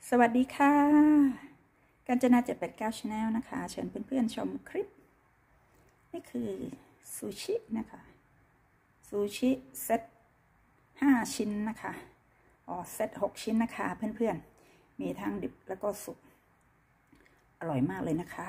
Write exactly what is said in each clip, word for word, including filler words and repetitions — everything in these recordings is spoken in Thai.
สวัสดีค่ะกาญจนาเจ็ดแปดเก้า Channel นะคะเชิญเพื่อนๆชมคลิปนี่คือซูชินะคะซูชิเซตห้าชิ้นนะคะอ๋อเซตหกชิ้นนะคะเพื่อนๆมีทั้งดิบแล้วก็สุกอร่อยมากเลยนะคะ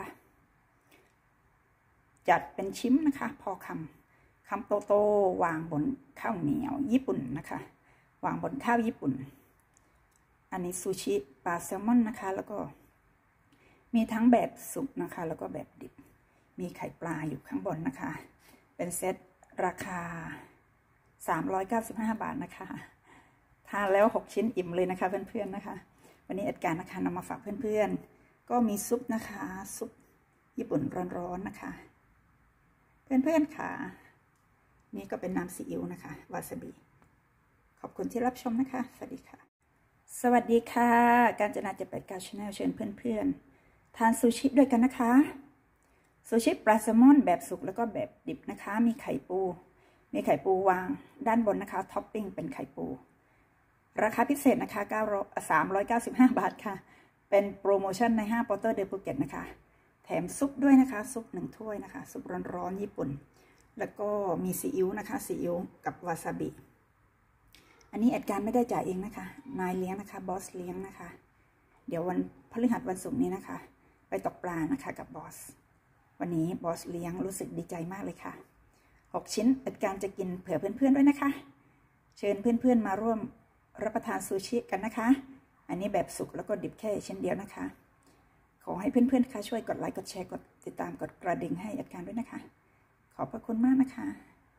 จัดเป็นชิ้นนะคะพอคำคำโตๆวางบนข้าวเหนียวญี่ปุ่นนะคะวางบนข้าวญี่ปุ่นอันนี้ซูชิปลาแซลมอนนะคะแล้วก็มีทั้งแบบสุกนะคะแล้วก็แบบดิบมีไข่ปลาอยู่ข้างบนนะคะเป็นเซตราคาสามร้อยเก้าสิบห้าบาทนะคะทานแล้วหกชิ้นอิ่มเลยนะคะเพื่อนๆนะคะวันนี้เอ็ดการนะคะนำมาฝากเพื่อนๆก็มีซุปนะคะซุปญี่ปุ่นร้อนๆนะคะเพื่อนๆค่ะนี่ก็เป็นน้ำซีอิ๊วนะคะวาซาบิขอบคุณที่รับชมนะคะสวัสดีค่ะสวัสดีค่ะกาญจนาเจ็ดแปดเก้า Channel เชิญเพื่อนๆทานซูชิด้วยกันนะคะซูชิปลาแซลมอนแบบสุกแล้วก็แบบดิบนะคะมีไข่ปูมีไข่ปูวางด้านบนนะคะท็อปปิ้งเป็นไข่ปูราคาพิเศษนะคะสามร้อยเก้าสิบห้าบาทค่ะเป็นโปรโมชั่นในห้างปอเตอร์เดอะภูเก็ตนะคะแถมซุปด้วยนะคะซุปหนึ่งถ้วยนะคะซุปร้อนๆญี่ปุ่นแล้วก็มีซีอิ๊วนะคะซีอิ๊วกับวาซาบิอันนี้แอดการไม่ได้จ่ายเองนะคะนายเลี้ยงนะคะบอสเลี้ยงนะคะเดี๋ยววันพฤหัสวันศุกร์นี้นะคะไปตกปลานะคะกับบอสวันนี้บอสเลี้ยงรู้สึกดีใจมากเลยค่ะหกชิ้นแอดการจะกินเผื่อเพื่อนๆด้วยนะคะเชิญเพื่อนๆมาร่วมรับประทานซูชิกันนะคะอันนี้แบบสุกแล้วก็ดิบแค่เช่นเดียวนะคะขอให้เพื่อนๆค่ะช่วยกดไลค์กดแชร์กดติดตามกดกระดิ่งให้แอดการด้วยนะคะขอบพระคุณมากนะคะ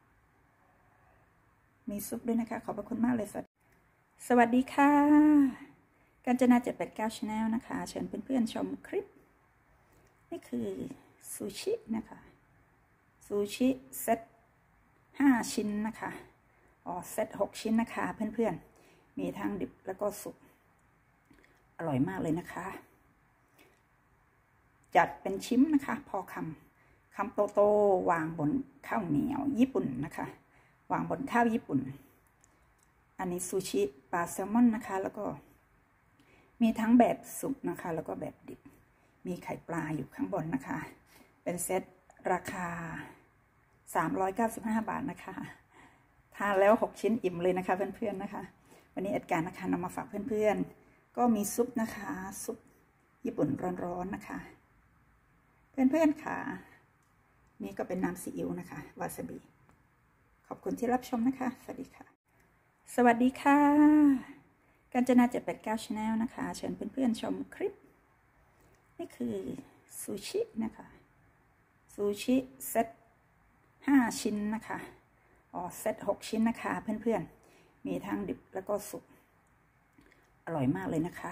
มีซุปด้วยนะคะขอบพระคุณมากเลยสวัสดีค่ะกาญจนาเจ็ดแปดเก้า Channel นะคะเชิญเพื่อนๆชมคลิปนี่คือซูชินะคะซูชิเซตห้าชิ้นนะคะอ๋อเซตหกชิ้นนะคะเพื่อนๆมีทั้งดิบแล้วก็สุกอร่อยมากเลยนะคะจัดเป็นชิ้นนะคะพอคำคำโตๆวางบนข้าวเหนียวญี่ปุ่นนะคะวางบนข้าวญี่ปุ่นอันนี้ซูชิปลาแซลมอนนะคะแล้วก็มีทั้งแบบสุกนะคะแล้วก็แบบดิบมีไข่ปลาอยู่ข้างบนนะคะเป็นเซตราคาสามร้อยเก้าสิบห้าบาทนะคะทานแล้วหกชิ้นอิ่มเลยนะคะเพื่อนๆนะคะวันนี้เอ็ดการนะคะนำมาฝากเพื่อนๆก็มีซุปนะคะซุปญี่ปุ่นร้อนๆนะคะเพื่อนๆค่ะนี่ก็เป็นน้ำซีอิ๊วนะคะวาซาบิขอบคุณที่รับชมนะคะสวัสดีค่ะสวัสดีค่ะกาญจนาเจ็ดแปดเก้า Channel นะคะเชิญเพื่อนๆชมคลิปนี่คือซูชินะคะซูชิเซตห้าชิ้นนะคะอ๋อเซตหกชิ้นนะคะเพื่อนๆมีทั้งดิบแล้วก็สุกอร่อยมากเลยนะคะ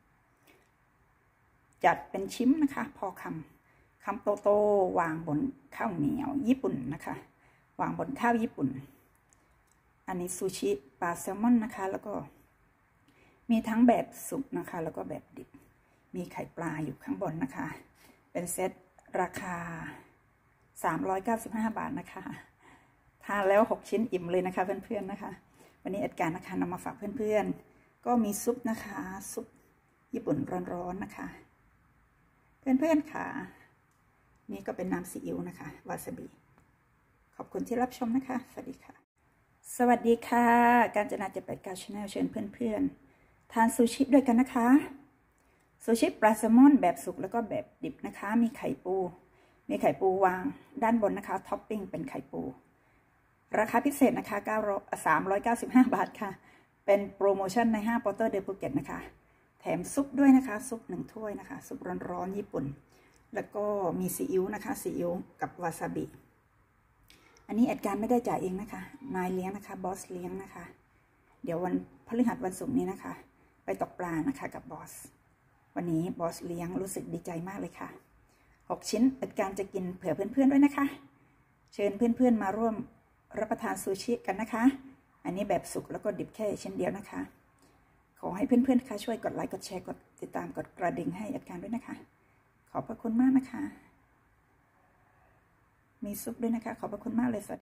จัดเป็นชิ้นนะคะพอคำคำโตๆวางบนข้าวเหนียวญี่ปุ่นนะคะวางบนข้าวญี่ปุ่นอันนี้ซูชิปลาแซลมอนนะคะแล้วก็มีทั้งแบบสุกนะคะแล้วก็แบบดิบมีไข่ปลาอยู่ข้างบนนะคะเป็นเซตราคาสามร้อยเก้าสิบห้าบาทนะคะทานแล้วหกชิ้นอิ่มเลยนะคะเพื่อนๆนะคะวันนี้เอ็ดการนะคะนำมาฝากเพื่อนๆก็มีซุปนะคะซุปญี่ปุ่นร้อนๆนะคะเพื่อนๆค่ะนี่ก็เป็นน้ำซีอิ๊วนะคะวาซาบิขอบคุณที่รับชมนะคะสวัสดีค่ะสวัสดีค่ะกาญจนาเจ็ดแปดเก้า Channel เชิญเพื่อนๆทานซูชิด้วยกันนะคะซูชิปลาแซลมอนแบบสุกแล้วก็แบบดิบนะคะมีไข่ปูมีไข่ปูวางด้านบนนะคะท็อปปิ้งเป็นไข่ปูราคาพิเศษนะคะสามร้อยเก้าสิบห้าบาทค่ะเป็นโปรโมชั่นในห้างปอเตอร์เดอะภูเก็ตนะคะแถมซุปด้วยนะคะซุปหนึ่งถ้วยนะคะซุปร้อนๆญี่ปุ่นแล้วก็มีซีอิ๊วนะคะซีอิ๊วกับวาซาบิอันนี้แอดการไม่ได้จ่ายเองนะคะนายเลี้ยงนะคะบอสเลี้ยงนะคะเดี๋ยววันพฤหัสวันศุกร์นี้นะคะไปตกปลานะคะกับบอสวันนี้บอสเลี้ยงรู้สึกดีใจมากเลยค่ะหกชิ้นแอดการจะกินเผื่อเพื่อนๆด้วยนะคะเชิญเพื่อนๆมาร่วมรับประทานซูชิกันนะคะอันนี้แบบสุกแล้วก็ดิบแค่เช่นเดียวนะคะขอให้เพื่อนๆค่ะช่วยกดไลค์กดแชร์กดติดตามกดกระดิ่งให้แอดการด้วยนะคะขอบพระคุณมากนะคะมีซุปด้วยนะคะขอบพระคุณมากเลยสวัสดี